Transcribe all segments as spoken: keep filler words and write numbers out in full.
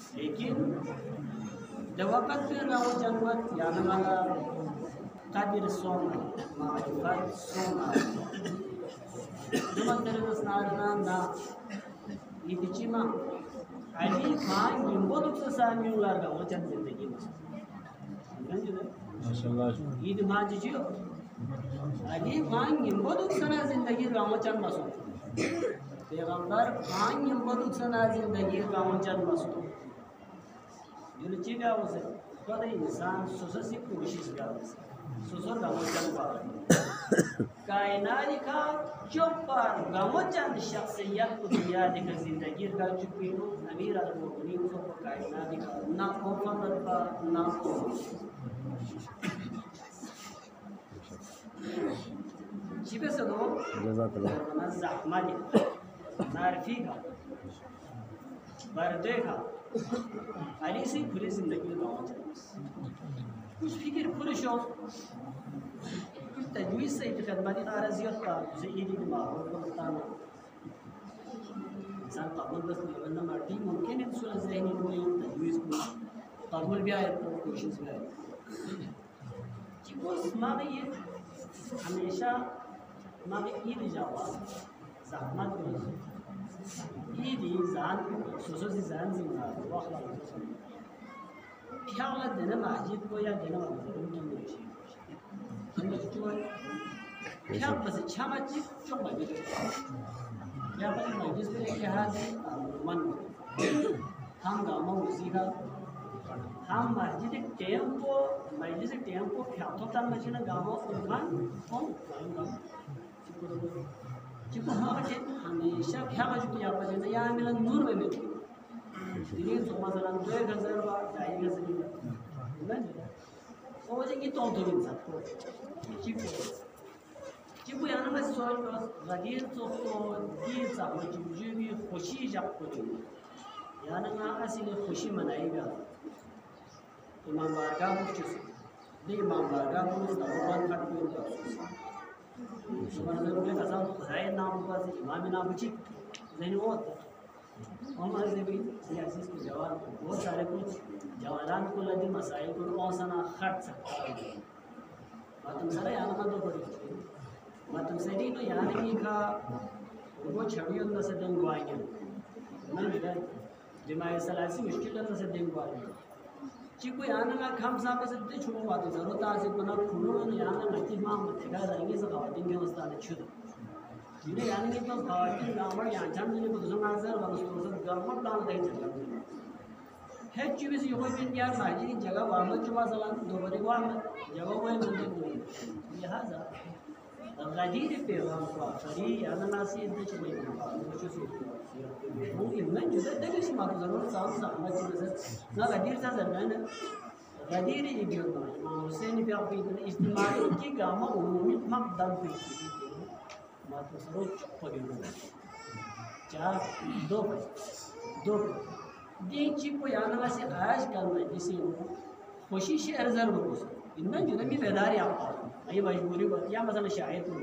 लेकिन दवकत पे राव जन्मत याना वाला कादिर सोना मारिफत सोना जब तेरे स्नारना ना इतिचिमा अली खान निम्बो दुख सामी उलार का वचन जिंदगी में माशाल्लाह ईद माजी जो अली खान निम्बो दुख सना जिंदगी का वचन मसो पैगंबर खान निम्बो दुख सना जिंदगी का वचन मसो ये चीज़ उसे कद इंसान सुससी कोशिश कर सुसर का वचन पार कायनात का चौपर गामोचंद शख्सियत को दुनिया दिखा जिंदगी का चुपीनो अमीर al-Mu'minin को कायनात का ना कोफर का ना को जिबे से दो जज़ाकल्लाह ना ज़हमत नारफी का बर्दे का अली से खुली जिंदगी गामोचंद कुछ फिक्र पुरुष हो तजवीज़ से खदमती नाराज़ियत का ज़हीरी माहौल को बताना इंसान कबूल बस लेवल मार्टी मुमकिन है सूरत ज़हनी को तजवीज़ को कबूल भी आए तो कोशिश भी आए कि वो माने ये हमेशा माने ईद जावा ज़हमत ईद जान सोचो सी जान जिंदा वाखला क्या वाला दिन माजिद को या दिन वाला उनकी मुझे क्या बस अच्छा मस्जिद जो मस्जिद या बस मस्जिद पे क्या है मन हम गाँव उसीका हम मस्जिद टेम्पो मस्जिद टेम्पो क्या तो तब मस्जिद गाँव उनका कौन जिसको हम हमेशा क्या मस्जिद या बजे या मिलन नूर में मिलती दिल्ली तो मसलन दो एक हजार बार जाएगा सही ना वो जी तो तो भी सकते चिपो चिपो याना में सोच बस गदीर तो तो ये सब जो भी खुशी जब को याना ना असली खुशी मनाएगा इमाम बारगाह मुझे दे इमाम बारगाह मुझे तबरान का कोई का सुबह जरूर का सब खुदाई नाम पर इमाम नाम मुझे नहीं होता हमारे से भी सियासी के जवाब बहुत सारे कुछ जवानान को लगे मसाइल को कौन सा ना खट सकता है तुम सारे यहाँ मत दो पड़ी मैं तुमसे नहीं तो यहाँ नहीं का वो छवि अंदर से दिन गुआएंगे मैं मिला दिमाग सलासी मुश्किल अंदर से दिन गुआएंगे चिको यहाँ ना खाम साहब से तो छुपो बात है जरूरत आज बना फूलों ने यहाँ ना मट्टी माँ मट्टेगा जाएंगे सब खातिन के उस्ताद ने छुद जिन्हें यानी कि तो खातिन गाँव यहाँ जान जिन्हें कुछ समझ सर वालों को सब गर्म डाल दे चल है चीज़ ये कोई दिन यार माजी की जगह वामन चुमा सलाम दो बड़ी वामन जगह कोई मंदिर नहीं लिहाजा गदीर पे हम को फरी याना नासी इतने चले कुछ सोचते वो इतना जुदा देखिए सी मारो जरूर साफ साफ मत से ना गदीर था जरूर ना गदीर ये जो ना इमाम हुसैन पे आप इतने इस्तेमाल की गामा उन्होंने मकदम पे मात्र सरोज पड़ी चार दो दो दिन चिपो याना से आज कल में जिसे खुशी से अर्जर हो इनमें जो भी बेदारी आपका ये मजबूरी बात या मसला शायद तो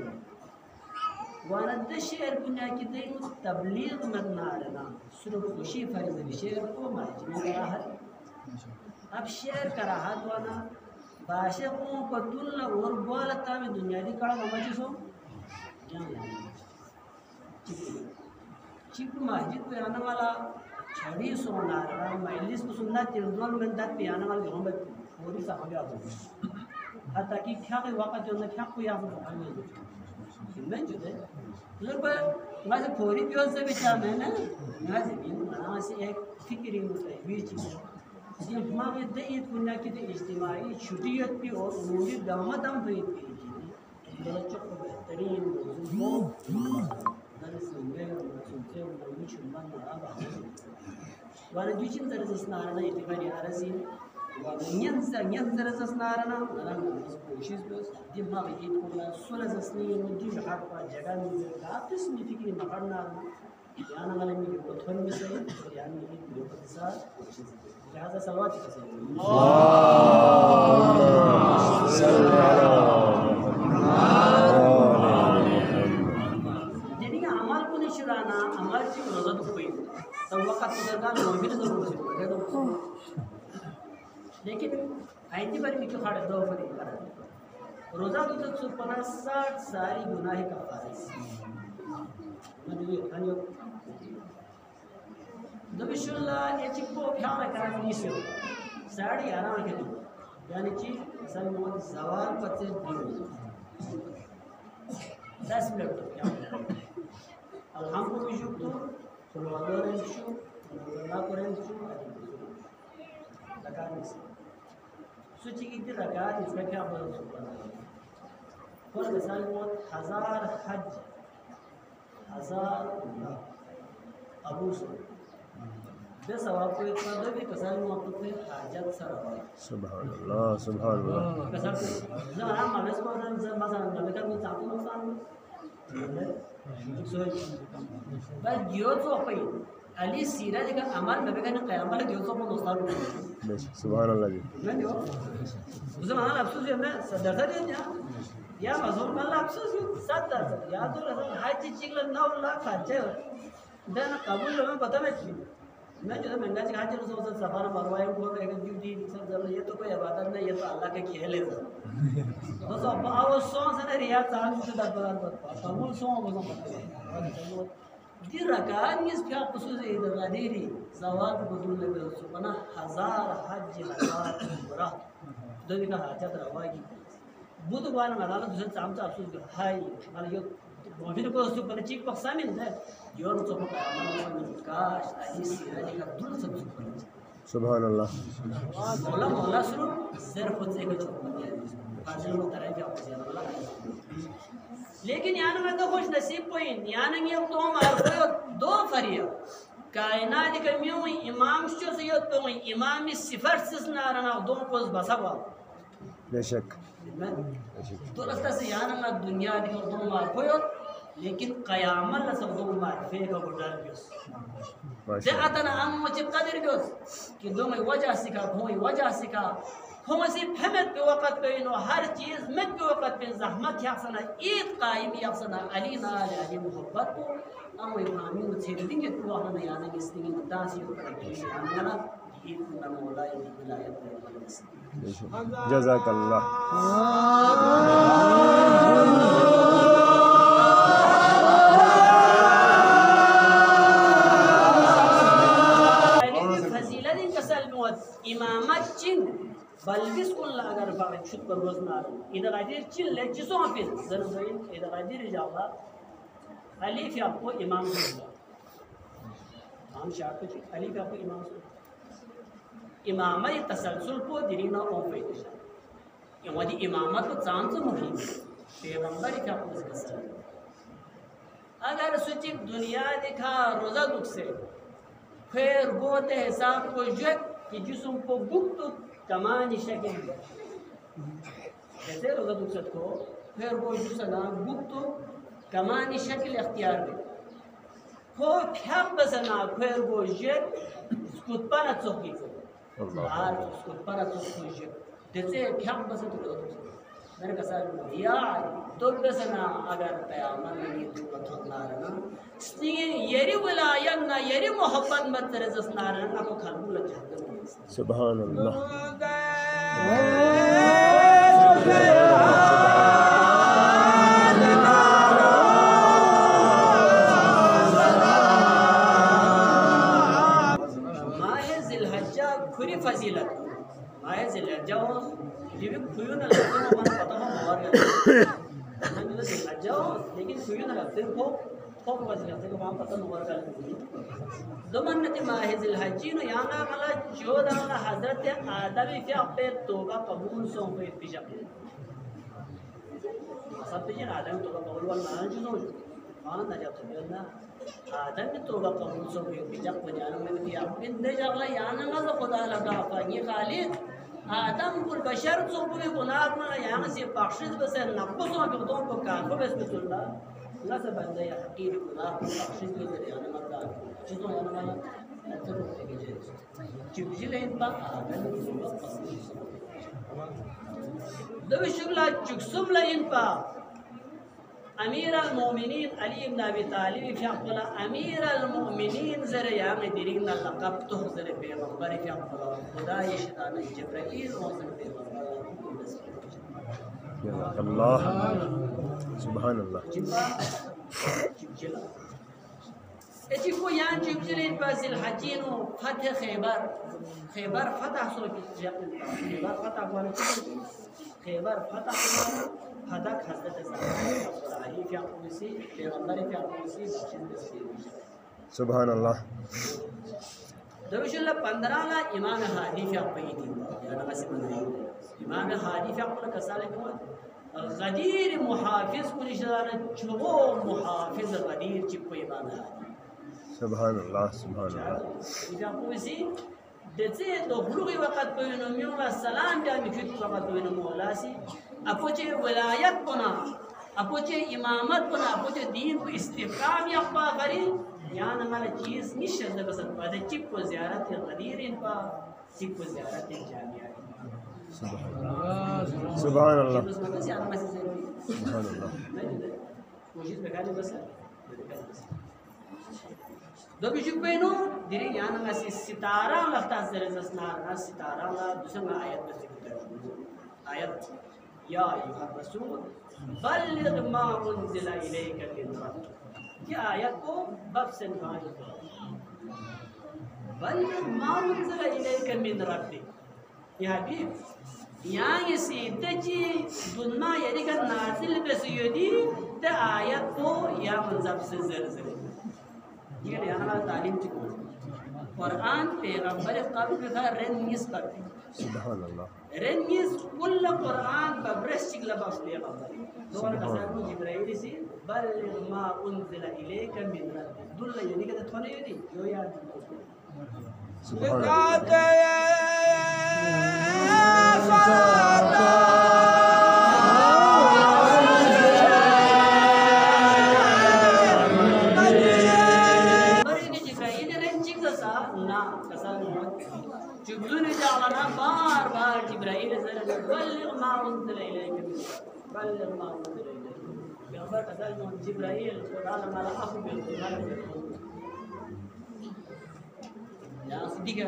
वाना द शेर पुण्य की दे तबलीग मत ना रहना सिर्फ खुशी फर्ज है शेर को मजबूर राहत अब शेर कराहत वाना बाशे को पतुल और बोलता में दुनिया दी कड़ा मची सो चिप मस्जिद पे आने वाला छड़ी सोना रहा मजलिस को सुनना तिरदोल में तक पे आने वाले हम पूरी साहब आ गए हां ताकि क्या के वक्त जो ना क्या कोई आप नहीं जो है लोग पर मैं से पूरी प्योर से बेचा मैं ना मैं से भी ना से एक फिक्री मुझे बीच में ये हमारे दईत पुण्य की इज्तिमाई छुट्टियत भी और उन्होंने दामत हम भी बच्चों को बेहतरीन वो दरस में सुनते हैं वो शुमान ना वाला दूसरी तरह से नारना इतिबारी आरज़ी वाला न्यन तरह से नारना नारना कोशिश बस दिमाग में ईद को ला सोलह सस्नी में दी हाथ पर जगह में काफी सिग्निफिकेंट मकान नारना याना वाले में को थोड़ी में से यानी एक लोग के साथ लिहाजा सलवात का से जिन्हें अमल को निशराना अमल से रोज़ा तो कोई तो वक्त गुजरना मोमिन जरूर से लेकिन आईती बारी मिक्यो खाड़े दो बरी करा रोजा तो तक सुपना साठ सारी गुनाह का फारिस मन ये खानियो दबिशुल्ला ये चिको ख्याल करा निसो साड़ी आराम के यानी कि सन मोहम्मद सवाल पच्चीस दिन दस मिनट अल्हम्दुलिल्लाह शुक्र सुबहान शुक्र अल्लाह कुरान शुक्र लगाने से सूची की तरह का इसमें क्या बोल सकता है और मिसाल मोहम्मद हजार हज हजार अबू से दस सवाब को इतना दो भी कसाई मोहब्बत में हाजत सर सुभान अल्लाह सुभान अल्लाह कसाई ना हम मानस को ना जब मजा ना लेकर मैं चाहता हूँ सान सो बस जियो तो अपनी अली सीरा जगह अमल में भी कहने क़यामत जियो तो अपना दोस्तार बस सुभान अल्लाह जी मैं जो उसे माना अफसोस है ना सदर से या या मज़ूर माना अफसोस सदर या तो हर चीज़ चिकल नौ लाख खर्चे देना कबूल में पता नहीं मैं जो है महंगा चिका चलो सब सफारा मरवाए को एक ड्यूटी सब जब ये तो कोई इबादत नहीं ये तो अल्लाह के खेल है तो सब आओ सौ से रिया चांद से दस बार पर कबूल सौ वो सब दी रकान इस क्या खुसूस है इधर गदीरी सवाब बदल ले सुबना हजार हज हजार उम्रा दो दिन का हाजत रवागी बुध बार ना दूसरे चामचा अफसोस हाय माने यो मोबिल को उसको पर चीक पक्सा में है योर तो का काश अली सीरा का दुल सब सुभान अल्लाह मौला मौला शुरू सिर्फ खुद से कुछ फाजिल को तरह क्या हो लेकिन यान में तो खुश नसीब कोई यान ये तो मार दो फरिया कायनात के म्यू इमाम शो से यो तो इमाम सिफर सिसना रना दो को बसवा बेशक तो रास्ता से यान ना दुनिया के दो मार कोई लेकिन क़यामत ला सब दो मार फेक को डाल दियो जे अतना हम मुझे कदर गयोस कि दो में वजह सिखा कोई वजह सिखा हम से फहमत के वक्त पे नो हर चीज मत के वक्त पे जहमत यासना ईद कायम यासना अली ना अली मोहब्बत को हम इमामी को छेड़ देंगे तो हम याना इस दिन दासी को करेंगे हमारा ईद ना मौला ईद विलायत जज़ाकल्लाह इमामत चिन बल्किस कुल अगर बात छुट पर रोज ना इधर आदिर चिन ले जिसों पे जरूर इधर आदिर जावा अली fi आपको इमाम से हम शाह को अली fi आपको इमाम से इमामत तसलसल को दिरीना और पे ये वाली इमामत को चांद से मुहिम पैगंबर क्या आपको इसका सर अगर सोची दुनिया दिखा रोजा दुख से फिर बोते हिसाब को जो कि जिसम को गुप्त कमानी शक्ल जैसे रोजा दुखसत को फिर वो जिसना गुप्त कमानी शक्ल अख्तियार में को फ्याम बसना फिर वो ये स्कुटपना चौकी को बाहर स्कुटपना चौकी ये जैसे फ्याम बसत रोजा दुखसत मेरे का साल या तो बसना अगर क़यामत में ये तो थोड़ा ना इसलिए येरी विलाया ना येरी मोहब्बत मत तरस ना ना को खालू लग जाता सुभान अल्लाह माहे जिलहज्जा खुरी फजीलत माहे जिलहज्जा ये भी खुयो ना लगता है मन पता ना और हम जो जिलहज्जा लेकिन खुयो ना लगते को खूब फजीलत है को वहां पता ना और दमन्नत माह जिलहज्जीन याना मला चौदह वाला हजरत आदम के अपने तौबा कबूल सो पे पिजा सब पिजन आदम तौबा कबूल वाला ना जो मान ना जब तो ना आदम की तौबा कबूल सो पे पिजा को जानो में दिया इन दे जागला याना ना खुदा लगा पानी खालिद आदम कुल बशर सो पे गुनाह ना याना से बख्शिश बस नफसों के तो को काफो बस बिल्ला ना से बंदे या हकीर गुनाह बख्शिश के जरिए ना मत चीज़ों याना वाला नजर होते हैं चिपचिल इन पा आदम की दो शुगला चुक्सुम ला इन पा अमीर al-Mu'minin Ali ibn Abi Talib fiaqula अमीर al-Mu'minin zere yani dirin laqab to zere peygamber fiaqula खुदा ये शैतान जिब्राइल और zere peygamber Allah subhanallah जिब्रा जिब्जिला एची को यहाँ जिब्जिल बाजिल हजीनो फतह खैबर खैबर फतह सो खैबर फतह वाला खैबर फतह वाला फतह हजरत अली क्या उसी पैगंबर क्या उसी सुभान अल्लाह दरुशल्ला पंद्रह ला इमाम हादी क्या पई थी यार बस इमाम हादी क्या को कसाले को गदीर मुहाफिज को निशाना चुगो मुहाफिज गदीर चिप इमाम हादी सुभान अल्लाह सुभान अल्लाह क्या उसी दसे दो हुलुगी वक़्त बयन मियोला सलाम जा मिफिक वक़्त बयन मौलासी अपोचे विलायत बना अपोचे इमामत बना अपोचे दीन को इस्तिकाम यप्पा करी यान हमारा चीज निश्चय से बस बादे चिप को ज़ियारत गदीर इन पा चिप को ज़ियारत जामिया सुभान अल्लाह सुभान अल्लाह कोशिश बेकारी बस दो बिजुक बेनो दिरे यान नसी सितारा लफ्ता जरे जसना सितारा ला दूसरा आयत में आयत या अय्युहा रसूल बल्लिग मा उनज़िला इलैका मिन रब्बिक क्या आयत को बब से निकाल बल्लिग मा उनज़िला इलैका मिन रब्बिक या हबीब यहाँ ये सीधे दुन्ना यदि का नाजिल बेसुयदी ते आयत को या मंजब से जर ये यहाँ तालीम चिको कुरान पैगंबर कब्र का रेनिस करते सुभान अल्लाह रेनिस कुल कुरान बब्रस चिकला बस पैगंबर दोबारा कसर जिब्राइल से बल मा उनज़िला इलैका मिन रब्बिक दुल्ला यानी कहते थोड़े यदि जो याद सुभान अल्लाह जिब्रील जाना बार बार जिब्राइल जरा बल्लिग मा उनज़िला इलैका बल्लिग मा उनज़िला इलैका पैगंबर कसल में जिब्राइल खुदा ने माला अफ बिल खुदा ने या सिद्दीक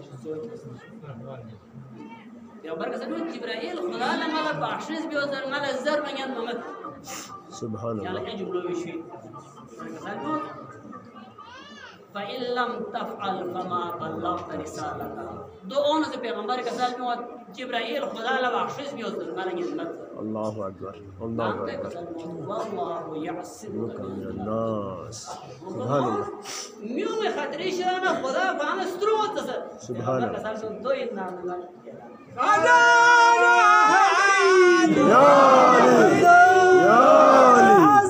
पैगंबर कसल में जिब्राइल खुदा ने माला बख्शिश भी और माला जर बनियान मोहम्मद सुभान अल्लाह अल्लाह या जुमलो विशे कसल में फ़इल्लम तफ़अल फमा बल्लग़्त रिसालता दो ओन से पैगंबर का साल में जिब्राइल खुदा ला बख्शिश भी होता है माला ये मत अल्लाहु अकबर अल्लाहु अकबर वल्लाहु यअसिमुका मिनन नास सुभान अल्लाह म्यू में खतरे शाना खुदा बान स्त्रोत सर सुभान अल्लाह का साल में दो इतना ना या अली या अली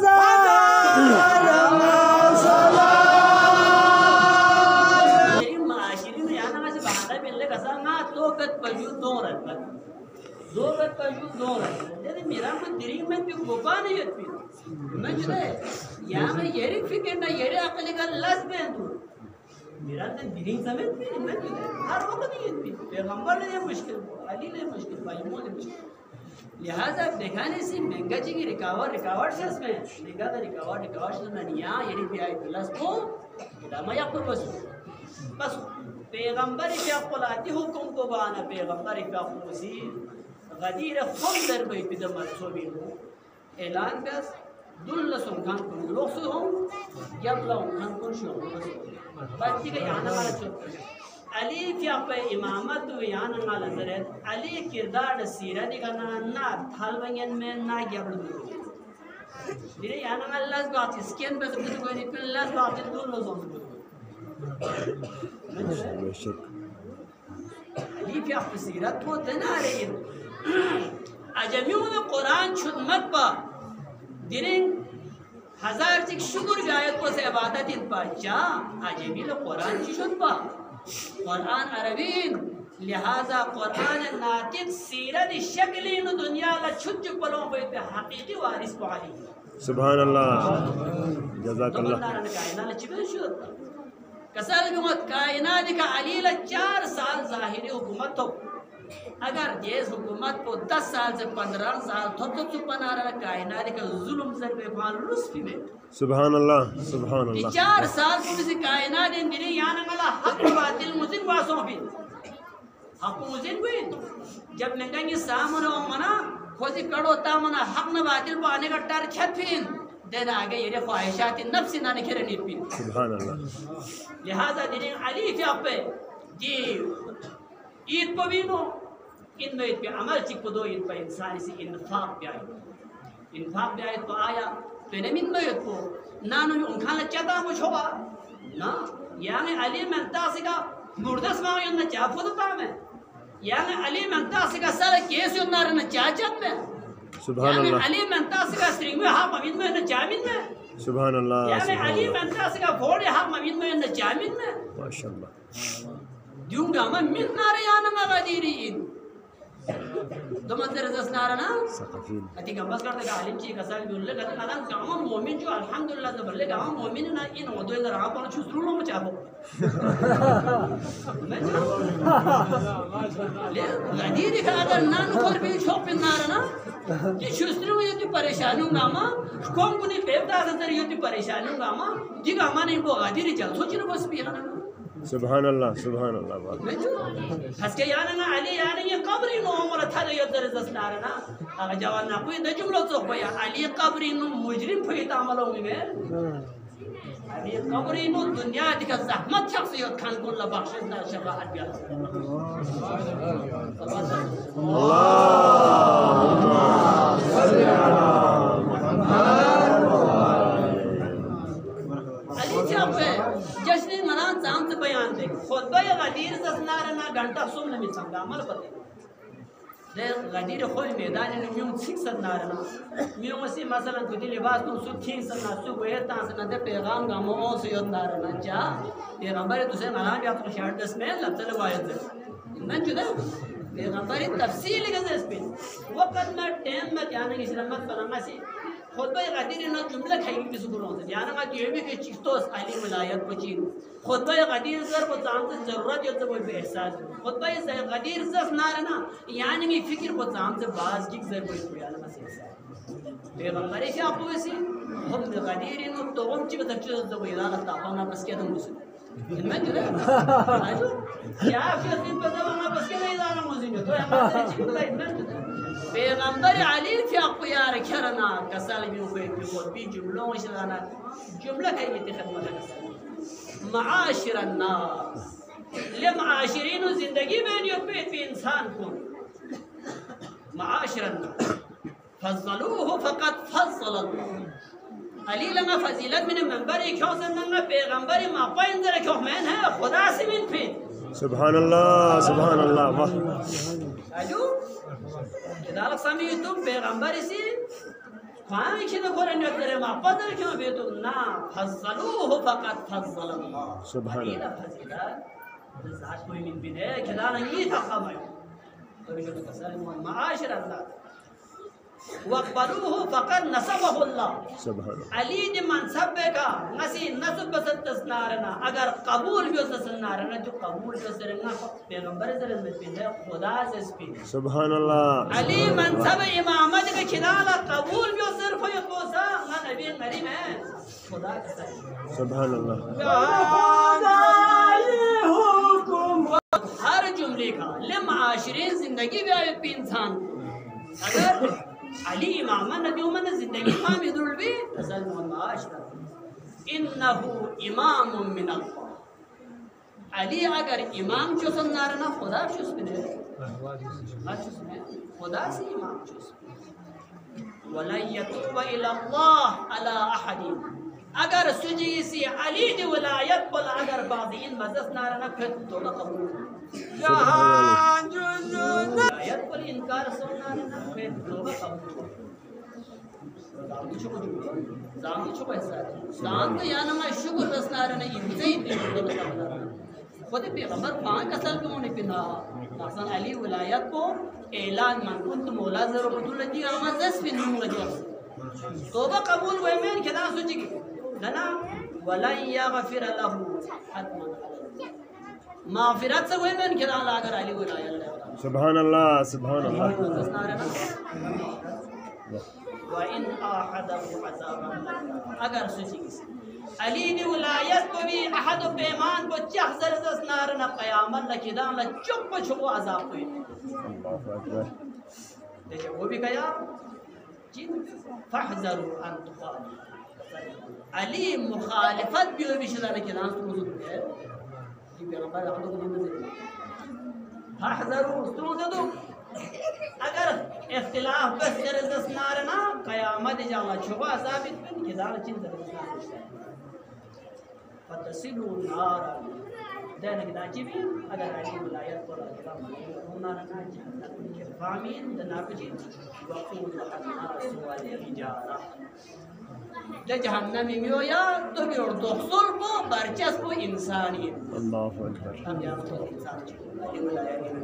दो गत पजू दो रहे मेरा को दिरी में भी गोपा नहीं होती मैं जुदा यहाँ में येरी फिक्र ना येरी अकल का लस में तू मेरा तो दिरी समेत भी मैं जुदा हर वक्त नहीं होती पैगंबर ने ये मुश्किल अली ने मुश्किल भाई मोने मुश्किल लिहाजा दिखाने से महंगा जी की रिकावट रिकावट से इसमें महंगा का रिकावट रिकावट से ना यहाँ येरी भी आई प्लस को इदामा या पर बस बस पैगंबर क्या कुलाती हुक्म को बाना पैगंबर क्या कुसी गदीर खुद दर पे पिदम सोबी हो ऐलान बस दुल्ला सुनखान को लोग से हो जब लोग खान को शो बच्ची का यहाँ वाला चुप अली क्या पे इमामत तो यहाँ वाला जरे अली किरदार सीरा दिखाना ना थाल बंगन में ना क्या बड़ दूर दिले यहाँ वाला लास्ट बात स्कैन पे सब कुछ कोई नहीं फिर लास्ट बात दुल्ला सोन बेशक अली क्या सीरत हो तना रही अजमियों में कुरान छुद मत पा दिरिंग हजार चिक शुक्र जायत को से इबादत इन पा जा अजमी लो कुरान छुद पा कुरान अरबीन लिहाजा कुरान नातिक सीरत शक्ली नो दुनिया का छुद जो पलों पे हकीकी वारिस वाली सुभान अल्लाह जज़ाकल्लाह कायनात चिबे शुद कसल हुकूमत कायनात का अली ला चार साल ज़ाहिरी हुकूमत तो अगर देश हुकूमत को दस साल से पंद्रह साल थोप थोप चुप बना रहा कायनात का जुल्म सर पे फाल रुस्फी में सुभान अल्लाह सुभान अल्लाह चार साल को किसी कायनात इन दिने यान मला हक बातिल मुजिन वासों भी हक मुजिन कोई जब मैं कहेंगे सामने मना खोजी कड़ो ता मना हक न बातिल पाने का टर छतफिन देना आगे ये ख्वाहिशात नफ्स ना निखरे नहीं पी सुभान अल्लाह लिहाजा दिने अली क्या पे जी ईद को भी नो इन में ईद पे अमल चिक दो ईद पे इंसान से इन्फाक पे आए इन्फाक पे आए तो आया तो इन्हें मिन में ईद को ना नो उनखाने चाहता कुछ होगा ना यानी अली मनता से का मुर्दस माँ ये न चाह फुद पा में यानी अली मनता से का सारे केस ये न रन चाचत में सुभान अल्लाह अली मनता से का स्ट्रिंग में हाँ ममीन में न चामिन में सुभान अल्लाह यानी अली मनता से का फोड़ हाँ ममीन में न चामिन में माशाअल्लाह दूंगा मैं मिन नारे याना मगा दीरी इन दो मंजर जस नारा ना सकाफीन अति गंबस करते का आलिम ची कसाल बिल्ले कहते ना गांव मोमिन जो अल्हम्दुलिल्लाह तो बल्ले गांव मोमिन ना इन वो दो इधर आप पर छुसरू लो मचा हो ले गदीरी का अगर नान पर भी शॉप नारा ना कि छुसरू ये तो परेशानी गामा कौन कुनी बेवदा से ये तो परेशानी गामा जी गामा नहीं वो गदीरी चल सोच लो बस भी ना सुभान अल्लाह सुभान अल्लाह हसके याना ना अली याना ये कब्री नो उमर था ये दरजस नारना अगर जवान ना कोई द जुमलो तो भया अली कब्री नो मुजरिम फई तामलो में अली कब्री नो दुनिया दिक जहमत शख्सियत खान को ला बख्शिश ना शफाअत भी अल्लाहुम्मा सल्ली अला अली चापे जश्न मना जाम से बयान दे खुतबा गदीर ससनारना घंटा सुन में संगा अमल पते दे गदीर खोल मैदान में म्यूं सिक सनारना म्यूं से मसलन खुदी लिबास तो सु ठीक सना सु वे ता सना दे पैगाम गामो ओ से नारना जा पैगंबर तुसे मना भी आप शर्ट दस में लफ्ज वायद न जुदा पैगंबर तफसील के इस पे वक्त में टाइम में जाने की शरमत बनाना से खुतबा गदीर ना जुमला खाई की सुकुरों से याना का ये भी के चिस्तोस अली विलायत को चीन खुतबा गदीर सर को जान से जरूरत है तो वो एहसास खुतबा गदीर सर ना ना यानी की फिक्र को जान से बाज की जरूरत है याना से पैगंबर से आप वैसे हम गदीर नो तो हम ची बता चीज तो ये ना तापना बस के तुम मुझे मैं जो आजो क्या फिर दिन पता ना बस के नहीं जाना मुझे तो हमारे चिक का इतना पैगंबर अली في أقوياء كرنا كسالم يوفي بيقول بي جملة وشلنا جملة كي يتخدم معاشر الناس لمعاشرين زندگی میں يبيت بإنسان كون معاشر الناس فضلوه فقد فضل الله علی لما فضیلت من منبر کیوں سننا پیغمبر ما پاینده کیوں من ہے خدا سے من پی سبحان الله سبحان الله वाह اجو كذلك سمعتم پیغمبر سی خواهی که نکرن یادره ما پدر کیوں بیتو نا فضلوه فقط فضل الله سبحان الله فضیلت ذات کوئی من بینه كذلك یہ تقامل معاشر الله وقبلوه فقط نسبه الله سبحان علی نے منصب کا نسی نسب بسط نارنا اگر قبول بھی اس نارنا جو قبول جو سرنا پیغمبر صلی اللہ علیہ وسلم خدا سے سپی سبحان الله علی منصب امامت کے کھلالا قبول بھی صرف یہ کوسا نہ نبی کریم ہے خدا کا سپی سبحان الله ہر جملے کا لمعاشرین زندگی بھی آئے پہ انسان اگر علی امام نبی من زندگی خام يدل بي تسال معاشر انه امام من الله علی اگر امام چوس نارنا خدا چوس بنے خدا سے امام چوس ولا يتوب الى الله على احد اگر سجی سی علی دی ولایت بل اگر بعضین مزس نارنا پھر تو قبول جہان جنون ولایت بل انکار سننا نہ پھر تو قبول زامن چوکو زامن چوکو ایسا زامن یا نما شکر رسنارنا انزید خود پیغمبر پانچ اصل کے ہونے پنا حسن علی ولایت کو اعلان من کنت مولا ضرورت اللہ جی آمد دس پن نمو رجوع توبہ قبول ہوئے میں کدا سوچی گی لنا ولن یغفر له حتما माफिरत से वही मैं किरा लाकर अली बुलाया सुभान अल्लाह सुभान अल्लाह व इन अहदहु अज़ाबन अगर सोची अली ने विलायत को भी अहद पैमान को चह जरजस नार न क़यामत न किदाम न चुप छुपो अज़ाब को अल्लाहु अकबर देखिए वो भी कया जिन फहज़रु अन तुखालिफ अली मुखालिफत भी भी शदा ने किदाम तो मौजूद है कि पैगंबर हम लोग को नजर फहज़रु तो दो अगर इख्तिलाफ बस जरजस नार ना क़यामत जाला छुपो अज़ाब बिन किदाम चिन जरजस فتسلوا النار دائما كده جيبين अगर अली विलायत पर अल्लाह मना ना जहन्नम के फामीन द नाबजी वक़ूल अन्नास वल हिजारा द जहन्नम में यो या तो भी और दोखल को बरचस को इंसानी अल्लाहु अकबर हम या तो इंसान अली विलायत में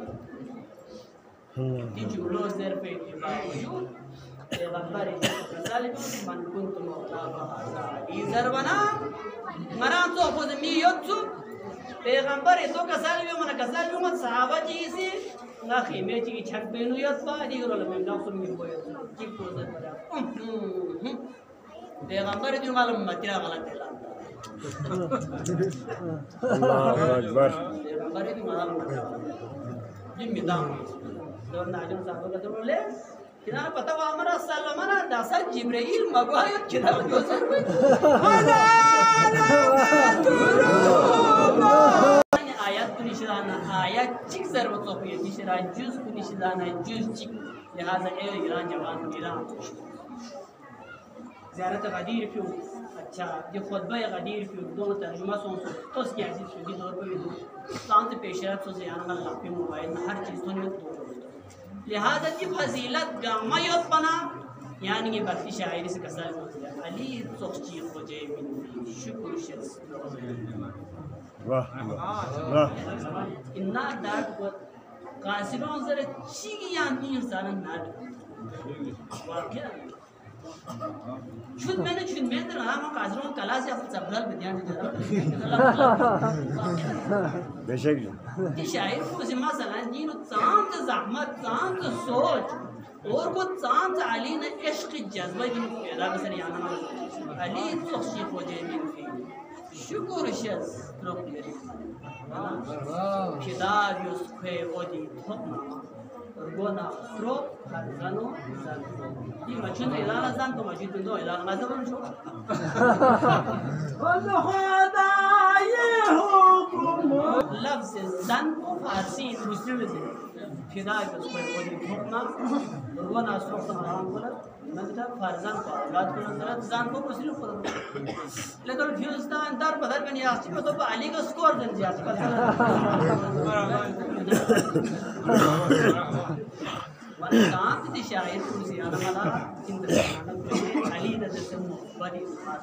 दी जुलो जर पे बावजूद पैगंबर मन कुंत मौला अली जरबना मरान तो खुद मी योत्सु पैगंबर तो कसal भी मन कसal भी मत सहाबा जी से ना खीमे जी छक बेनु योत पा दी रोल में ना सुन मी बोय की प्रोसेस पर पैगंबर जो मालूम मतिया गलत है अल्लाहु अकबर पैगंबर जो मालूम जिम्मेदार तो ना जो साहब का तो ले किना पता हुआ हमारा सलमाना दासा जिब्राइल मगवायो किना जो सर आयत कुनिशदाना आयत चिक जरूरत होती है निशरा जुज कुनिशदाना जुज चिक लिहाजा ए ईरान जवान ईरान ज़ियारत गदीर क्यों अच्छा ये खुतबा गदीर क्यों दोनों तर्जुमा सोच तो उसकी अजीब सुधी दौर पर भी शांत पेशरफ से याना लाफी मोबाइल में हर चीज़ तो लिहाजा की फजीलत गामा योत पना यानी ये बात की शायरी से कसर अली सोची खोजे मिन शुक्र शस वाह वाह इन्ना डाट को कासिरों जरे चीगी यानी इंसान नाट वाकया शुद्ध मैंने शुद्ध में तो हम कासिरों कला से अपने सबल बयान जरा बेशक ये शायर को जिम्मा सलान जी नो ताम से जहमत ताम से सोच और को ताम से अली ने इश्क जज्बा जी पैदा कर याना अली सोची को जे में शुक्र शस लोग मेरे किताब युस खे ओदी थोपना गोना स्ट्रो खानो ये मचुन इलाला जान तो मचुन तो इलाला मजबन शो खुदा ये हुक्म लफ्ज़ जन को फारसी मुस्लिम से फिदा के उसको ओदी थोपना गोना स्ट्रो खानो बोला मतलब फरजान को औलाद को नजर जान को मुस्लिम को लेकिन हिंदुस्तान दर बदर में नहीं आती तो अली का स्कोर जन जाती वनकांत दी शायर कुर्सी आलमला इंद्रजान अली नजर बड़ी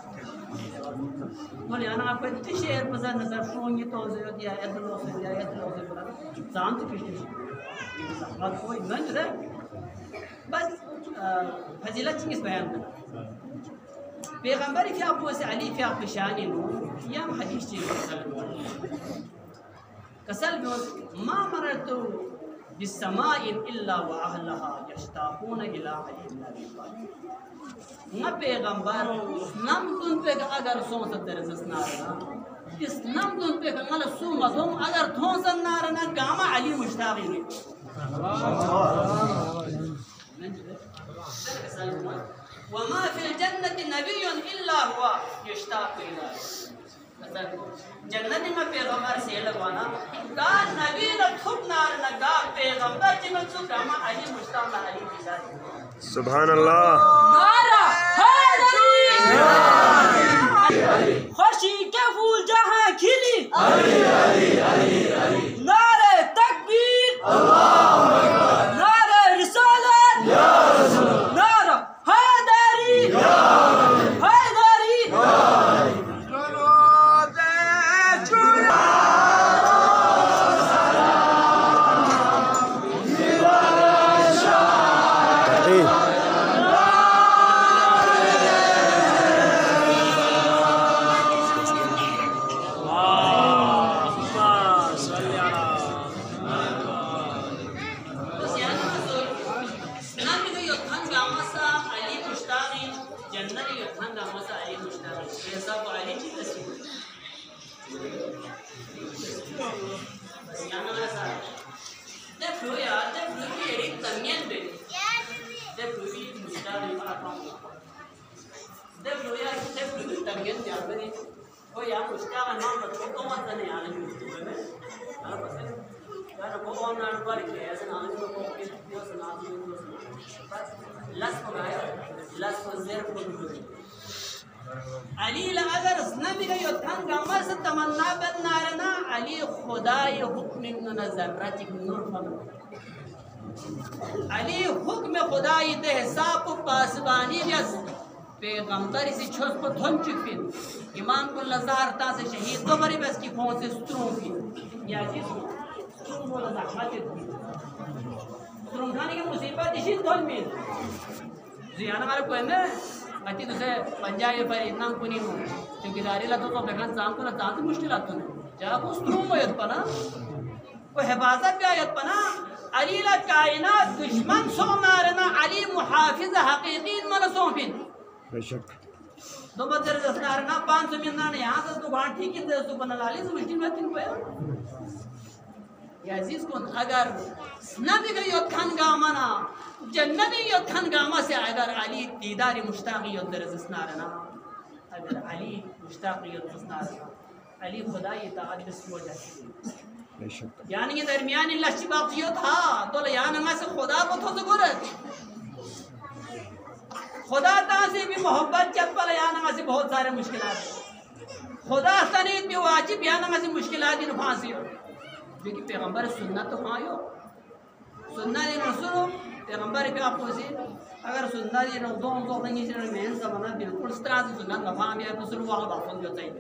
बोले अना आपको इतने शेर पसंद नजर फोंगी तो जो दिया एतलो से दिया एतलो से बोला जान तो किसी बात कोई नहीं है बस फजीलत किस बयान कर पैगंबर के आपको से अली के आप शान नो या हदीस चीज कसल मा मरतु बिस्समाء इल्ला व अहलहा यश्ताकून इला अली इब्न अबी तालिब न पैगंबर नम तुन पे अगर सोच दरस नारना इस नम तुन पे कमल सुमा तुम अगर थोस नारना गामा अली मुश्ताकी वमा फिल जन्नति नबियुन इल्ला हुवा यश्ताकु इला जन्नत में पैगंबर से लगवाना गा नबी न खुद नार न गा पैगंबर जिन सु गामा अली मुश्ताक अली बिजा सुभान अल्लाह नारा हैदरी खुशी के फूल जहां खिली अली अली अली अली नारे तकबीर अल्लाहु अकबर नारे रिसालत या रसूल नारा हैदरी या हैदरी या también ya me di oye ya pues ya no pero cómo están ya no me ah pues claro cómo no no para que es no no como que Dios no no las pagaya las poder por علی لا اگر اسنبی کا یوتھان گامر سے تمنا بن نارنا علی خدای حکم من ذرات نور فن علی حکم خدای ده حساب پاسبانی یس پیغمبر سی چھوس کو تھن چکین امام کو لزار تا سے شہید تو بری بس کی کون سے ستروں کی یا چیز ستروں بولا زحمت دی ستروں کھانے کی مصیبت اسی تھن میں زیانہ ہمارے کوئی میں अति तुझे पंजाबी पर इतना कुणी हो चौकीदारी ला तो तो बेकार जाम को ना जाम मुश्किल आतो ने जा को स्ट्रूम होयत पना को हिफाजत भी आयत पना अली ला कायनात दुश्मन सो मारना अली मुहाफिज हकीकी मन सोफिन बेशक दो बदर दसनारना पाँच सौ मिलना ने यहां से तो बात ठीक ही दे तो बना लाली मुश्किल में तीन पे या अजीज को अगर नबी का योत्थान गामना जन्नती योत्थान गामा से अगर अली दीदारी मुश्ताकी योद्दर जिसनारना अगर अली मुश्ताकी योद्दर अली खुदा ये ताक़त बिस्म जाती बेशक यानी ये दरमियान इन लश्ची बात यो था तो यानी मैं से खुदा को तो ज़रूरत खुदा ताज़ी भी मोहब्बत जब पल यानी मैं से बहुत सारे मुश्किलात खुदा तनीत भी वाजिब यानी मैं से मुश्किलात इन फांसी हो क्योंकि पैगंबर सुन्नत तो खायो सुन्नत इन रसूल पैगंबर पे आपको से अगर सुन्नत इन दो दो नहीं से में ज़माना बिल्कुल इस तरह से सुन्नत मफाम या रसूल वाह बात जो चाहिए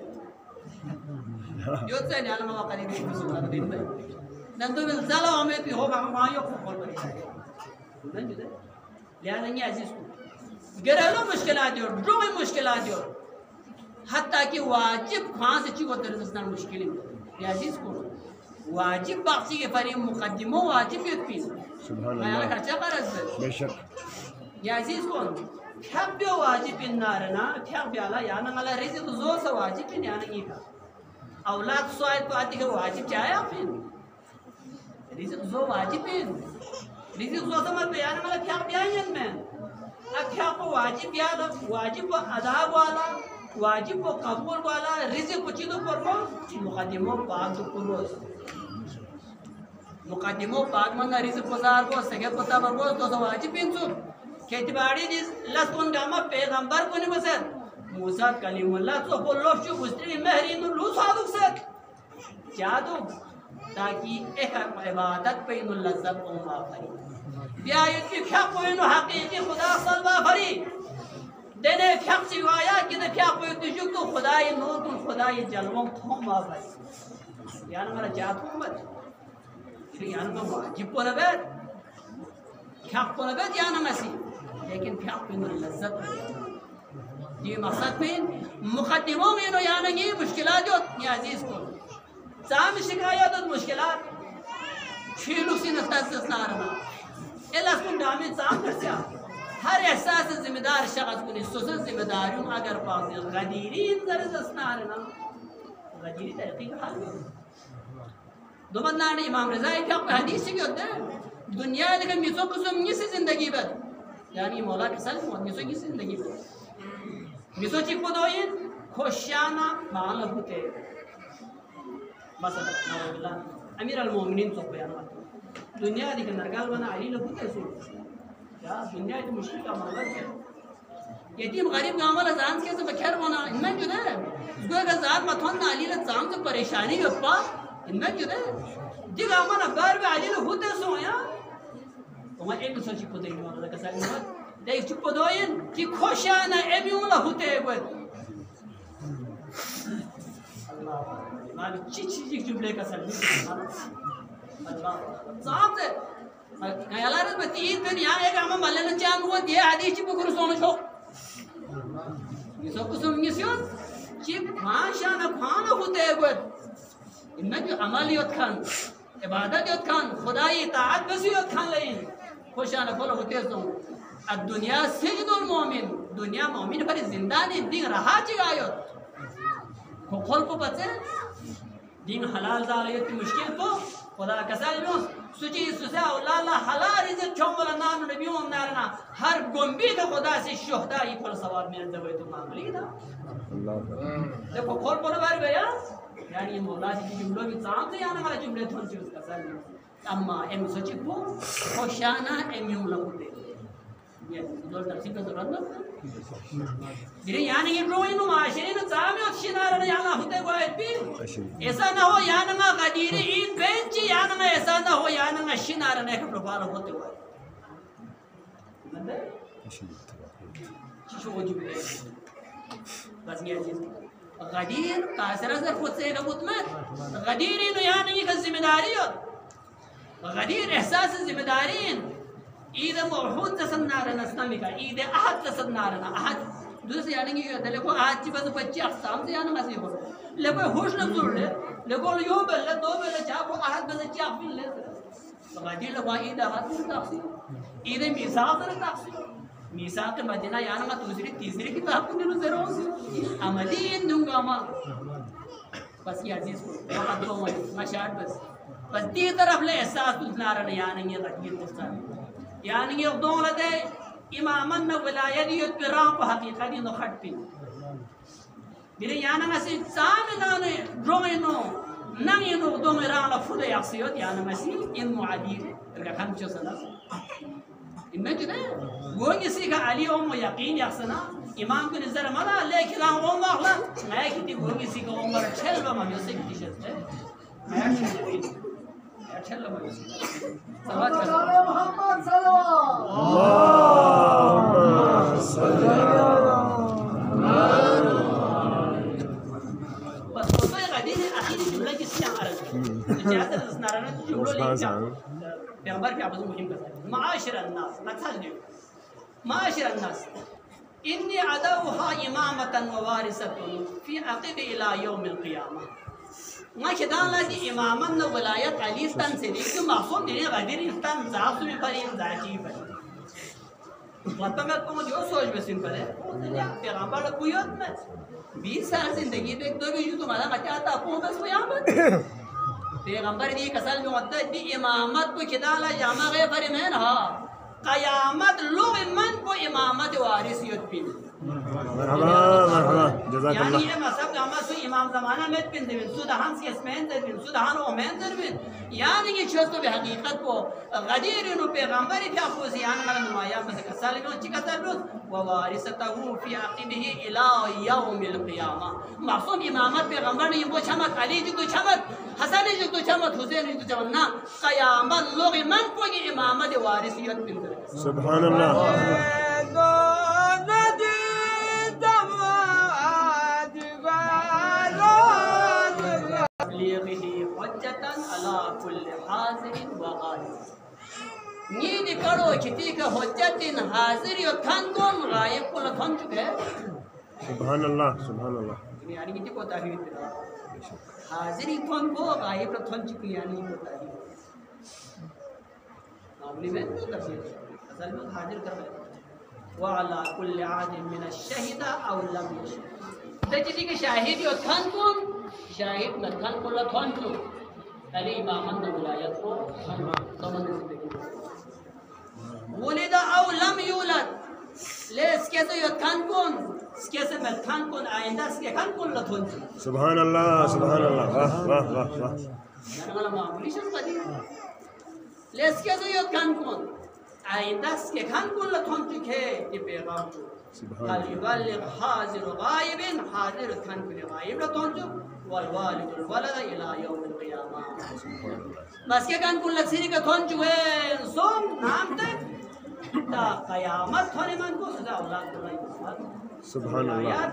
जो चाहिए यानी मैं करीब एक सुन्नत दिन में नंदो में ज़ाला हमें भी हो हम खायो खोल पड़ी नहीं जुदे यानी ये अजीज को घरेलू मुश्किलात जो रोई मुश्किलात जो हत्ता कि वाजिब खां से चीज़ को दर्जना मुश्किल है ये अजीज को वाजिब बाकी के पर मुकद्दमो वाजिब भी सुभान अल्लाह अल्लाह खर्चा करज बेशक या अजीज को ठग भी वाजिब इन नारना ठग भी आला या ना अल्लाह रिज़्क़ जो से वाजिब इन या नहीं का औलाद स्वायत को आती है वाजिब चाहे फिर रिज़्क़ जो वाजिब इन रिज़्क़ जो से मत बयान वाला ठग भी आयन में अब ठग को वाजिब या वाजिब को अदा वाला वाजिब को कबूल वाला रिज़्क़ को चीज़ों पर को मुकद्दमो पाक तो पुरोस मुकद्दमो पाक मंगा रिज़्क़ गुजार को सगे पता बरगोस तो वाजिब इन सु खेतीबाड़ी दिस लस्तवन गामा पैगंबर को नहीं बसर मूसा कलीमुल्लाह तो बोलो जो गुस्त्री महरीन लू सादुक से जादू ताकि एक इबादत पे इन लज़्ज़त को माफरी ब्यायत की क्या कोई नो हकीकी खुदा सल्वा फरी देने क्या सिवाया कि ने क्या कोई तुझको तो खुदाई नूर को खुदाई जलवों थोम माफरी यानी हमारा जादू मत यानी तो वाजिब को नबे क्या को नबे यानी मसी लेकिन क्या कोई नो लज़्ज़त ये मकसद में मुकद्दमों में नो यानी ये मुश्किलात जो ये अजीज को साम शिकायत और मुश्किलात छीलू सी नस्तास नारना एलास को डामे साम कर से हर एहसास जिम्मेदार शख्स को निस्सोस जिम्मेदारियों अगर पास गदीरी इंदरस नारना गदीरी तरीके का हाल दो बंदा ने इमाम रज़ा क्या हदीस की होता है दुनिया में मिसो कुसुम से जिंदगी बद यानी मौला के साथ मिसो की जिंदगी बद मिसो चिक पदोइन खुशाना माल होते मसला नवला अमीर अल-मोमिनीन तो बयान दुनिया दी के नरगाल बना अली लगते सो या दुनिया की मुश्किल का मामला है यतीम गरीब गांवला जान के से बखैर बना इनमें जो है उसको अगर जात मथन अली ला जाम से परेशानी गप्पा इनमें जो है जी गांवना बार में अली लगते सो या तो मैं एक सोची को देने वाला का साइन मत देख चुप दोइन कि खुशाना एमिउला होते है अल्लाह चीच चीच जुमले का सर अल्लाह साहब से यार में तीन दिन यहाँ एक हम मल्लन चांग हुआ दिए हदीस चिप गुरु सोनो छो ये सब कुछ हम निस्यों चिप भाषा न खाना होते हैं वो इनमें जो अमलियत खान इबादत योत खान खुदाई इताअत बस योत खान लें खुशाना बोलो होते हैं तो अब दुनिया सिजदुल मोमिन दुनिया मोमिन पर जिंदानी दिन रहा चिगायो खोल को बचे दिन हलाल जालियत मुश्किल को खुदा कसाल में सुची सुसा अल्लाह हलाल रिज़्क़ चोमला नाम नबियों नारना हर गोम्बी का खुदा से शोहदा ही फल सवाब में दवे तो मामूली था देखो खोल पर बार गया यानी मौला जी जुमलों की जाम से आने वाले जुमले थोन चीज का सर अम्मा एम सचिव को होशाना एम यूं लगते ये दो तफसील का जरूरत ना जिरे यानी ये रोइन नो माशरे न जाम और शिनार ने याना होते वो भी ऐसा ना हो याना ना गदीरे इन बेंच याना ना ऐसा ना हो याना ना शिनार ने का प्रभाव होते हुए नंदे चीजों जुमले बस ये चीज गदीर कासरा से खुद से कबूत मत गदीर नो याना ये का जिम्मेदारी हो गदीर एहसास जिम्मेदारी ईद मौहूद तसन्नार नस्नामी का ईद अहद तसन्नार ना अहद दूसरे यानी कि देखो आज की बस बच्चे अक्साम से याना मसी हो लेको होश न जुड़ ले लेको यो बल्ले दो बल्ले चाप अहद बल्ले चाप फिर ले गदीर लगा ईद अहद तफसील ईद मिसाक न तफसील मिसाक के मदीना याना का दूसरी तीसरी किताब को दिनो जरूर अमली इन दूंगा मां बस ये अजीज को वक्त दो मशाट बस बस दी तरफ ले एहसास तुनार ने यानी ये गदीर तस्तान यानी ये दो लदे इमामन न विलायत युत पिरा को हकीकत नो खटपी दिरे याना मसी सामना ने ड्रोइनो नंगिनो दो मेरा ला फुदे यासियत याना मसी इन मुआदीर का खम चसना इमेजिन गोंगे सी का अली ओम यकीन यासना इमाम को नजर मला लेकिन ओम अखला मैं किती गोंगे सी का उमर छलवा में से किती शते मैं छल में सलावत मोहम्मद सल्लल्लाहु बस तो ये गदीर आखिरी जुमला किससे आ रहा है ज्यादा नारायण जुमला लेके पैगंबर के आपस में मुहिम करता है माशिर अन्नास मतलब नहीं माशिर अन्नास इन्नी अदौहा इमामतन व वारिसतुन फी अक़िब इला यौमिल क़ियामह मैं खिदान लाती इमामन न वलायत अली तन से देख तो मासूम दिने गदीर तन जाफ में पर इन जाती पर मतलब मैं को जो सोच में सिंपल है पैगंबर को याद में बीस साल जिंदगी पे दो भी तुम्हारा क्या था आपको बस वो यहां पर पैगंबर दी कसल में होता है इमामत को खिदान ला जामा गए फरमान हां क़यामत लोग मन को इमामत वारिसियत पे मरहबा मरहबा जज़ाकल्लाह यानी ये मसब जामा सु इमाम ज़माना में पिन दे सुदहान से इसमें दे सुदहान ओ में दे यानी ये चीज तो भी हकीकत को गदीर नु पैगंबर क्या को यानी मला नुमाया में कसाल में चिका तरबुस व वारिसतहु फी अक़िबिही इला यौमिल क़ियामा मासूम इमामत पैगंबर ने वो चमक अली जी तो चमक हसन जी तो चमक हुसैन जी तो चमक ना क़यामत लोग मन को ये इमामत वारिसियत पिन दे सुभान अल्लाह नींद करो किसी का हुज्जतिन हाजिर यो थन कौन गायब को लथन चुके सुभान अल्लाह सुभान अल्लाह यानी किसी को तारीफ हाजिर थन को गायब लथन चुके यानी को तारीफ मामले में तो तफसीर असल में हाजिर कर व अला कुल्ल आदिम मिन अश-शहीदा अव लम यशहद दजती के शाहिद यो थन कौन शाहिद न थन को लथन चु अली इमामन न विलायत को समझ से वलिदा अव लम यूलद ले इसके से यो थन कौन इसके से मैं थन कौन आइंदा इसके थन कौन लथन सुभान अल्लाह सुभान अल्लाह वाह वाह वाह वाह यानी वाला मामूली शब्द बदी ले इसके से यो थन कौन आइंदा इसके थन कौन लथन चुके ये पैगाम कल युबल्लिग हाजिर गायबिन हाजिर थन को गायब लथन चुके वल वालिदुल वलद इला यौमिल क़ियामा बस के कान कुल लक्ष्मी का थोन चुके सोम नाम तक ता क़यामत थोने मन को सदा औलाद बनाई सुभान अल्लाह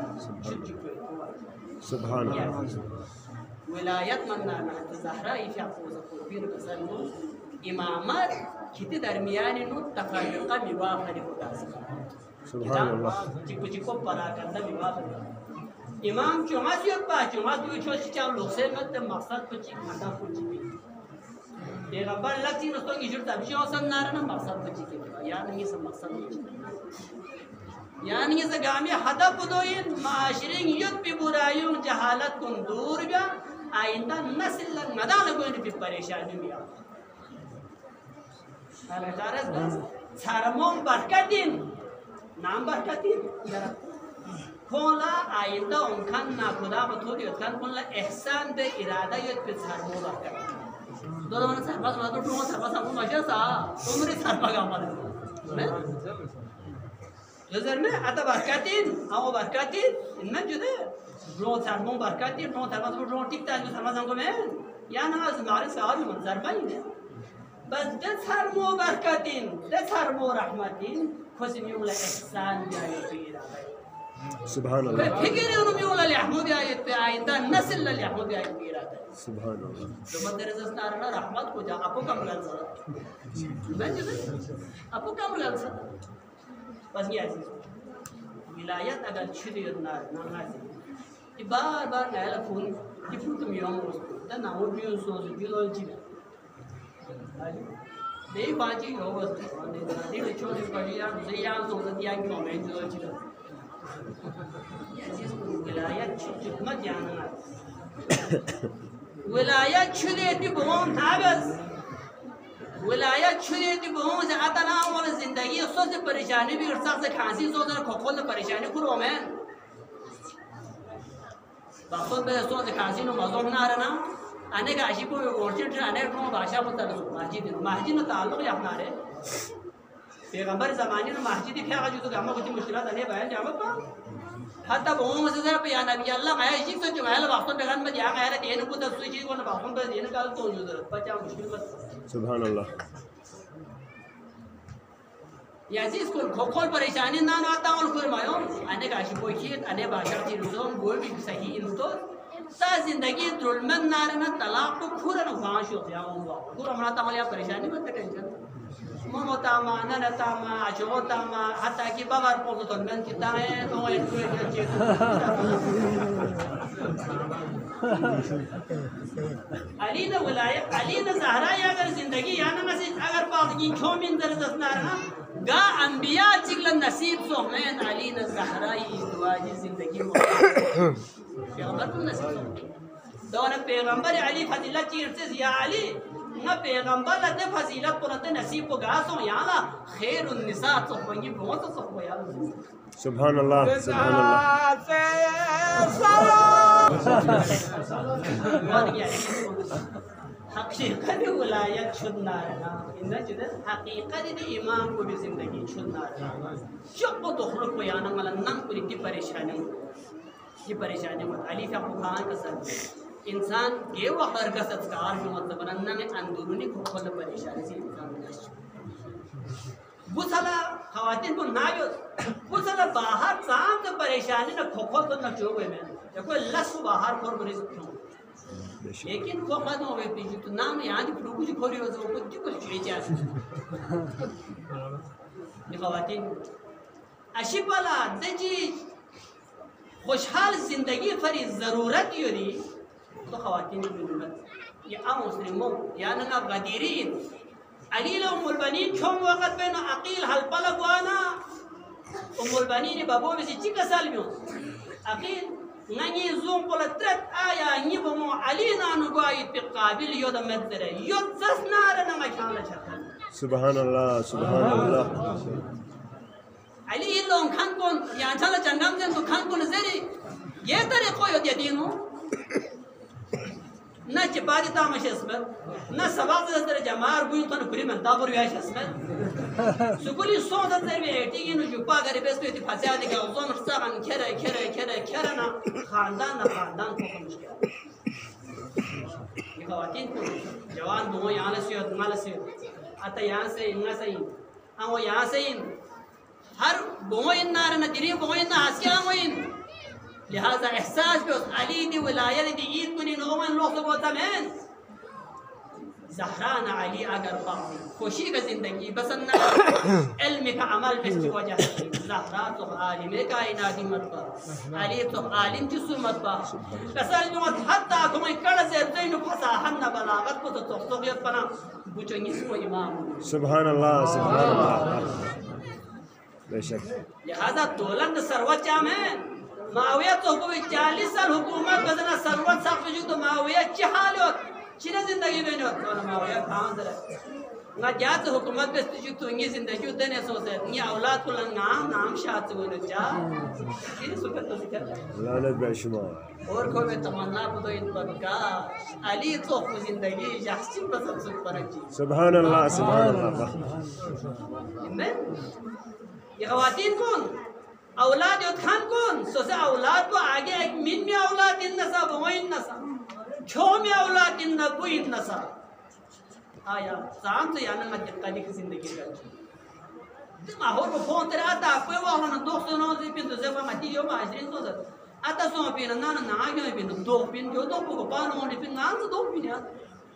सुभान अल्लाह विलायत मनना ना ज़हरा इफ़ा को ज़कुर कसल नो इमामत किते दरमियान नो तफरीक़ा विवाह होता है सुभान अल्लाह चिको चिको परा करना विवाह इमाम चुमास यो पा चुमास यो छोस चाव लोग से मत मकसद कुछ खाता कुछ भी पैगंबर लगती न तो इजुर तब जो सन नारना मकसद कुछ के यानी ये सब मकसद कुछ यानी ये गामी हदफ दोइन माशरे युत पे बुराइयों जहालत को दूर गया आइंदा नस्ल नदान को इन पे परेशानी में आ हाल तारस sarmon barkatin nam barkatin kola ayda onkan na khuda bathuri kan kola ihsan be irada yot pe sarmo barkat dono na sarma sarma to to sarma sarma masha sa tumri sarma ga mal Yazar में आता barkatin आओ barkatin इनमें जो है रो sarmon barkatin row sarma to रो ठीक था जो sarma संगो में या ना हमारे साथ में sarma ही है बस ده sarmo barkatin ده sarmo rahmatin खुशी में उला ihsan जाए तो इरादा سبحان الله فكر انهم يقولوا ليحمد آيات पे आयता नस्ल लयहमद आयत पे इरादा है سبحان الله तो मदरसा नारना रहमत को जा आपको कम गल सा मैं जो आपको कम गल सा बस ये ऐसी विलायत अगर छुदी नार ना कि बार बार नया फोन कि फोन तुम यम दा ना वो भी सो सो भी लो जी दे बाजी हो बस ने दे छोटे बड़ी यार से यार सो दा यार क्यों मैं जो जी विलायत खिदमत जानना विलायत छुलेती बहुम थाबस विलायत छुलेती बहुम से अतना वाला जिंदगी उससे से परेशानी भी और से खांसी सो से खोखोल परेशानी करो मैं बाखोल पे सो से खांसी नो मजो ना रहा अनेक आशी को ओरचिट अनेक को भाषा पता लो मस्जिद मस्जिद नो ताल्लुक है अपना रे पैगंबर ज़माने में मस्जिद क्या का जो तो गामा कुछ मुश्किलात अने बयान जामा पा hatta bohong masih pe ya nabi Allah ngaya jik to jual waktu pegan में जा ngaya देन को दस चीज को बाखों पे देन का तो जो बचा मुश्किल मत سبحان الله या जिस को खोखोल परेशानी ना ना आता और फिर मायो अने काशी कोई खेत अने भाषा की रुजोम गोल भी सही इन तो ता जिंदगी जुल्मन नारना तलाक को खुरन वाश हो गया हुआ पूरा मना तमलिया परेशानी मत टेंशन मोमोतामा ननतामा अशोतामा hatta ki babar पोलो तो मन की ताए तो एक के अली ने विलायत अली ने ज़हरा या अगर जिंदगी या ना नसीब अगर बाकी छोमिन दर्द नारना गा अंबिया चिकल नसीब सो में अली ने ज़हरा ही दुआ जी जिंदगी में पैगंबर को नसीब दोनों पैगंबर अली फजीलत चीरते या अली ना पैगंबर लते फजीलत पुरते नसीब को गासो याला खैरुन निसा तो पंगी बहुत तो हो यार سبحان الله سبحان الله हकीकत विलायत छुड़ना है ना इन्ना चीज़ हकीकत ये इमाम को भी जिंदगी छुड़ना है जब वो तो खुद को याना मतलब नम पूरी की परेशानी की परेशानी मत अली का कुरान का सर इंसान ये वो हर का संस्कार जो मतलब बनना में अंदरूनी खुद परेशानी से इंसान बुसला ख़वातीन को नायो बुसला बाहर काम से परेशानी ना खोखो तो ना चोगे में जब कोई लस बाहर खोर बने सकते लेकिन खोखा तो वे पीछे तो नाम यहाँ की प्रूफ कुछ खोरी हो तो कुछ कुछ चीज़ आती ये ख़वातीन अशी वाला दजी खुशहाल जिंदगी फरी ज़रूरत योरी तो ख़वातीन की ज़रूरत ये आम मुस्लिमों यानी ना गदीरीन अलील उम्मुल बनीन छोम वक़्त पे ना अकील हल्पला गुआना उम्मुल बनीन बाबू में से चिका सालमियों अकील नहीं ज़ूम पोला त्रेत आया नहीं बमो अली ना नुगाई पे काबिल योद मद्दरे योद दस नारे ना मचान लचता سبحان الله سبحان الله अली इन लोग खान कौन यहाँ चला जंगम से तो खान कौन ज़री ये तरह कोई होती है तीनों ना चिपादी तामशे स्मेल ना सवाल से तेरे जमार बुई तो न पूरी मनता पर व्याश स्मेल सुकुली सौ दस तेरे में एटी की नु जुपा करे बेस पे ती फंसा दिखा उस वक्त सामान खेरे खेरे खेरे खेरे ना खानदान ना खानदान को कम मुश्किल ये ख़वातीन को जवान दो यहाँ से और माल से आता यहाँ से इन्ना से इन हाँ वो यहाँ से इन हर बो इन नार न दिरी बो इन ना हंसिया वो इन लिहाजा एहसास पे उस अली दी विलायत दी ईद कुनी नौमन लोग तो बोलता मैं ज़हरा ना अली अगर पाऊँ खुशी का जिंदगी बसन्ना इल्म का अमल पे इसकी वजह से ज़हरा तो आलिम का इनादी मत पा अली तो आलिम जिसु मत पा कसल जो मत हत्ता तुम्हें कड़ से ज़ैन फसा हन्ना बलागत को तो तोफ़ियत पना बुचोंगी इसको इमाम سبحان الله سبحان الله बेशक लिहाजा दौलत सर्वोच्च में माविया तो कोई चालीस साल हुकूमत बदना सर्वत साफ जो तो माविया चाहलो चिना जिंदगी में जो तो माविया कहां से ना जात हुकूमत बेस्ट जो तुंगी जिंदगी उतने सोचे ये औलाद को नाम नाम शात को न जा ये सुबह तो सिखा लानत बेशुमार और को में तमन्ना को तो इन पर का अली तो जिंदगी जास्ती पसंद सुन पर जी सुभान अल्लाह सुभान अल्लाह मैं ये खवातीन कौन औलाद यो खान कौन सोचे औलाद को आगे एक मिन में औलाद इन नसा वो इन नसा छो में औलाद इन न वो इन नसा आया शाम से याना मत कदी की जिंदगी का माहौल को फोन तेरा आता कोई वाला ना दोस्तों ना जी पिन तो जब मत यो माजरीन तो आता सो पिन ना ना ना यो पिन दो पिन जो दो को पान और पिन ना तो दो पिन यार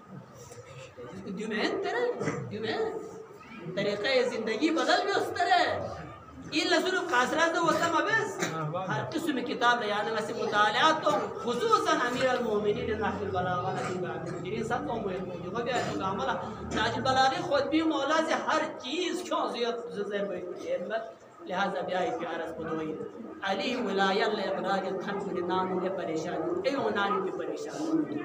जो मैं तेरे जो मैं तरीका जिंदगी बदल भी उस तरह इल्ला सुनु कासरा तो वसा मबस हर किस्म की किताब है यानी वैसे मुतालियात तो खुसूसन अमीर अल-मोमिनीन नाजिल बलागा नबी मुजरिन सब को जो भी है तो कामला नाजिल बलागा खुद भी मौला से हर चीज क्यों जियत जजर में लिहाजा भी आई प्यार को दोई अली विलायत ले इकरार खन के नाम के परेशान ए नानी की परेशान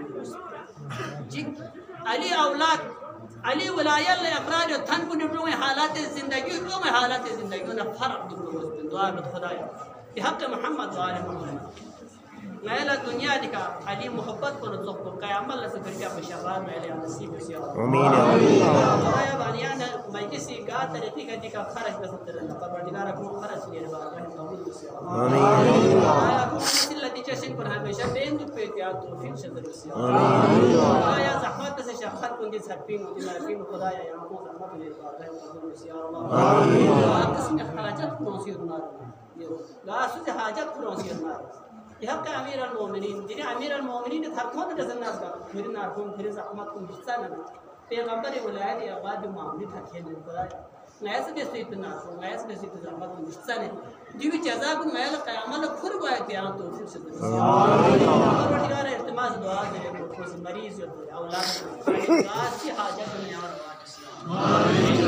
जी अली औलाद अली विलायत ले इकरार थन को निपटो में हालात जिंदगी को में हालात जिंदगी में फर्क दुरुस्त दुआ में खुदाया बहक मोहम्मद वाले मोहम्मद मैला दुनिया दिखा अली मोहब्बत को तो को कयामत से करके आप शबाब मैले नसीब से आमीन या अल्लाह खुदाया बानिया ने मजलिस का तरीके का दिखा खर्च कर सकते हैं परवरदिगार को खर्च ले रहा है कबूल से आमीन खुदाया को नसीलती चशन पर हमेशा बेन पे क्या तौफीक से दरसी आमीन खुदाया जहमत से शफकत को दी सरफीन दी मरफीन खुदाया यहां को रहमत ले रहा है कबूल से अल्लाह आमीन किस्म हाजत नसीब ना गास से हाजत नसीब ना यह का अमीर अल-मोमिनीन जिन्हें अमीर अल-मोमिनीन था कौन रज़नास का फिर ना कौन फिर ज़हमत को हिस्सा ना पैगंबर वलायत या बाद मामले था खेल खुदा नया से बेस इतना नया से बेस इतना ज़हमत को हिस्सा ने जी भी जज़ा को मैल क़यामत खुद बाय त्याग तो फिर से परवरदिगार इल्तिमास दुआ दे को मरीज हो औलाद गास की हाजत में और आमीन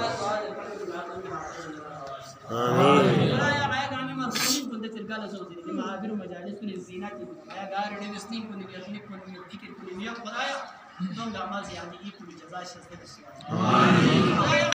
Segala sesuatu ini maafir majalis kuning zina itu, saya gar ini mesti kuning yang ini kuning pikir kuning yang kodaya, dong damal ziani itu dijazah syaitan.